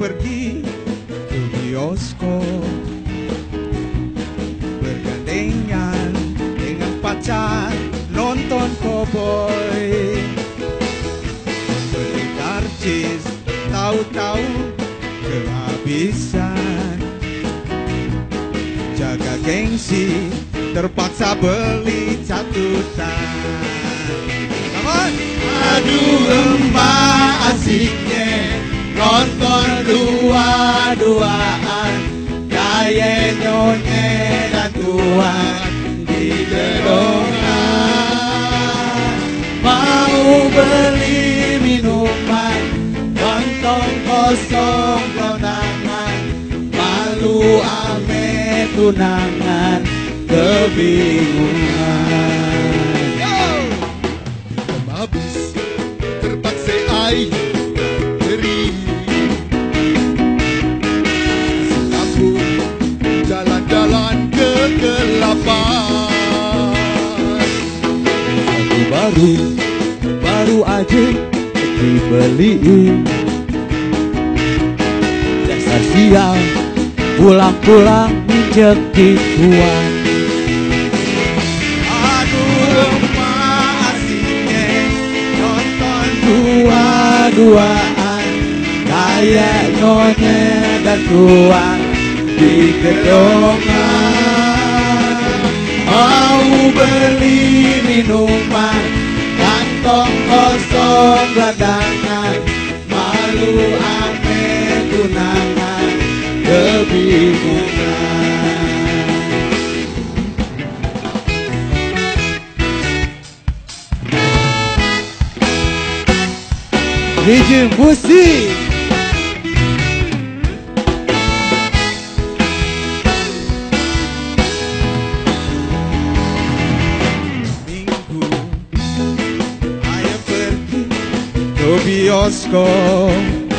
pergi ke bioskop, bergandengan dengan pacar nonton cowboy, beli karcis tahu-tahu kehabisan, jaga gengsi terpaksa beli catutan. Aduh emak asiknya nonton dua-duaan, gaya nyonya dan tuan di gedongan. Mau beli minuman, kantong kosong kondangan, malu ame tunangan kebingungan. Habis terpaksa air beri kampung jalan-jalan kegelapan. Satu baru aja dibeliin, dasar sial pulang-pulang minjek gituan. Dua-duaan, kayak nyonya dan tuan di gedongan. Mau beli minuman, kantong kosong gelandangan, malu ame tunangan kebingungan. DJ musik. Minggu ayo pergi ke bioskop,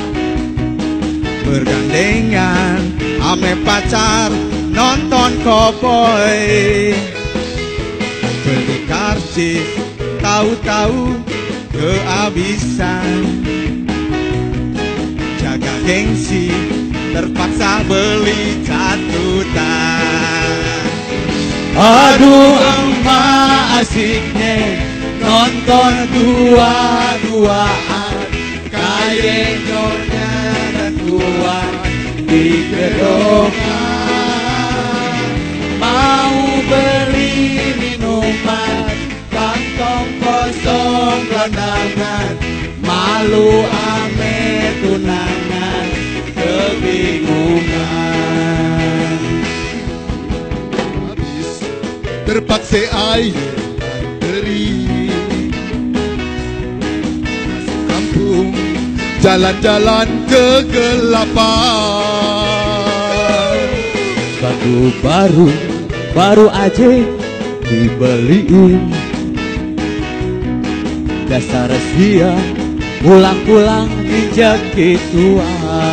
bergandengan ame pacar nonton cowboy, beli karcis tahu-tahu kehabisan, jaga gengsi terpaksa beli catutan. Aduh emak asiknya nonton dua-duaan, kayak nyonya dan tuan di gedongan. Mau beli minuman, kantong kosong gelandangan, malu ame tunangan kebingungan. Habis terpaksa air beri kampung jalan-jalan kegelapan. Baju baru aja dibeliin, dasar sia pulang-pulang minjek gituan.